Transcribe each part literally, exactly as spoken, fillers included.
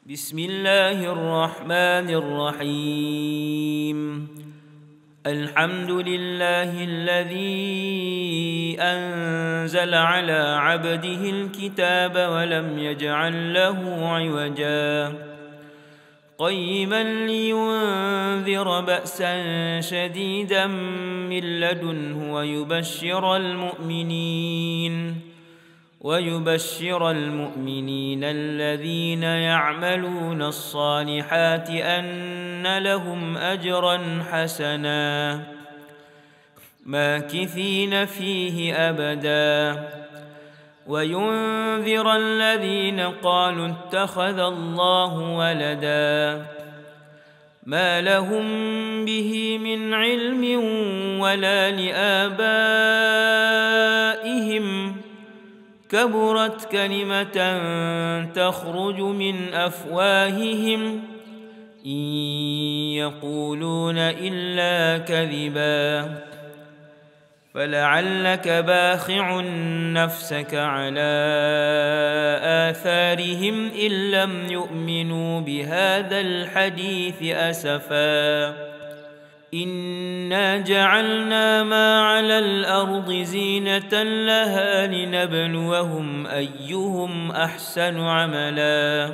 بسم الله الرحمن الرحيم. الحمد لله الذي أنزل على عبده الكتاب ولم يجعل له عوجا قيما لينذر بأسا شديدا من لدنه ويبشر المؤمنين ويبشر المؤمنين الذين يعملون الصالحات أن لهم أجرا حسنا ماكثين فيه أبدا وينذر الذين قالوا اتخذ الله ولدا ما لهم به من علم ولا لآبائهم كبرت كلمة تخرج من أفواههم إن يقولون إلا كذبا فلعلك باخع نفسك على آثارهم إن لم يؤمنوا بهذا الحديث أسفا إنا جعلنا ما على الأرض زينة لها لنبلوهم أيهم أحسن عملا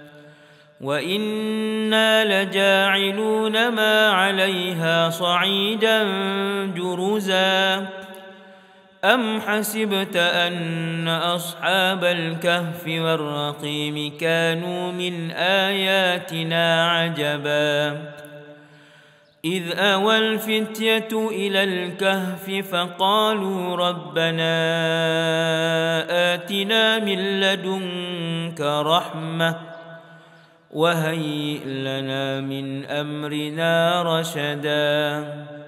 وإنا لجاعلون ما عليها صعيدا جرزا أم حسبت أن أصحاب الكهف والرقيم كانوا من آياتنا عجبا إذ أوى الفتية إلى الكهف فقالوا ربنا آتنا من لدنك رحمة وهيئ لنا من أمرنا رشدا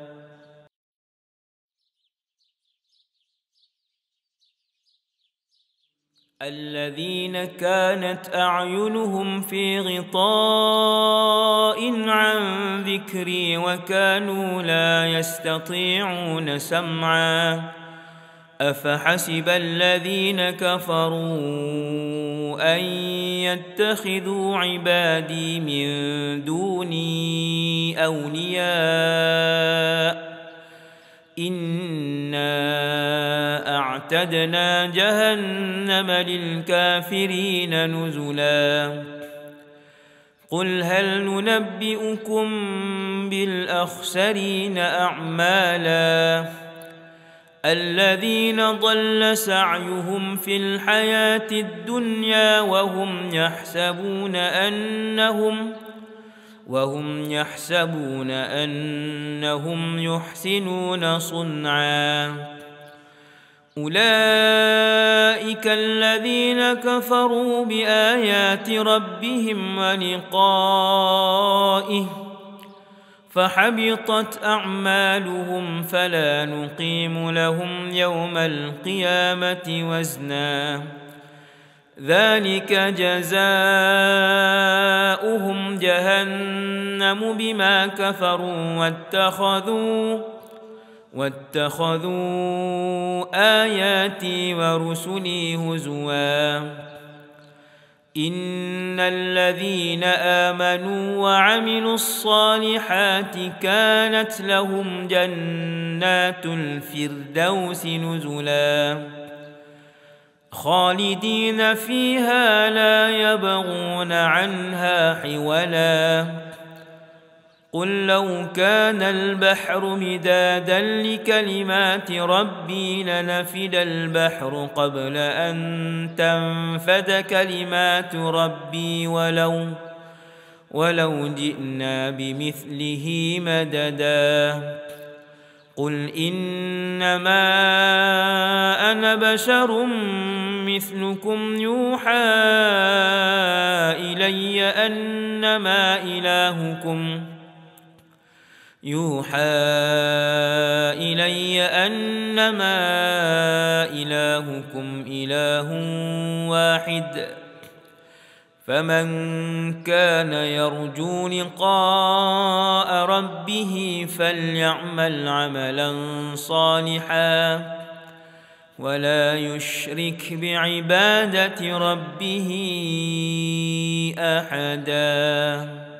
الذين كانت أعينهم في غطاء عن ذكري وكانوا لا يستطيعون سمعا أفحسب الذين كفروا أن يتخذوا عبادي من دوني أولياء إنا أعتدنا جهنم للكافرين نزلا قل هل ننبئكم بالأخسرين أعمالا الذين ضل سعيهم في الحياة الدنيا وهم يحسبون أنهم وهم يحسبون أنهم يحسنون صنعا أولئك الذين كفروا بآيات ربهم ولقائه فحبطت أعمالهم فلا نقيم لهم يوم القيامة وزنا ذلك جزاؤهم جهنم بما كفروا واتخذوا واتخذوا آياتي ورسلي هزوا إن الذين آمنوا وعملوا الصالحات كانت لهم جنات الفردوس نزلا خالدين فيها لا يبغون عنها حولا قل لو كان البحر مدادا لكلمات ربي لنفد البحر قبل أن تنفد كلمات ربي ولو ولو جئنا بمثله مددا قل إنما أنا بشر مثلكم يوحى إلي أنما إلهكم يوحى إلي أنما إلهكم إله واحد فمن كان يرجو لقاء ربه فليعمل عملا صالحا ولا يشرك بعبادة ربه أحدا.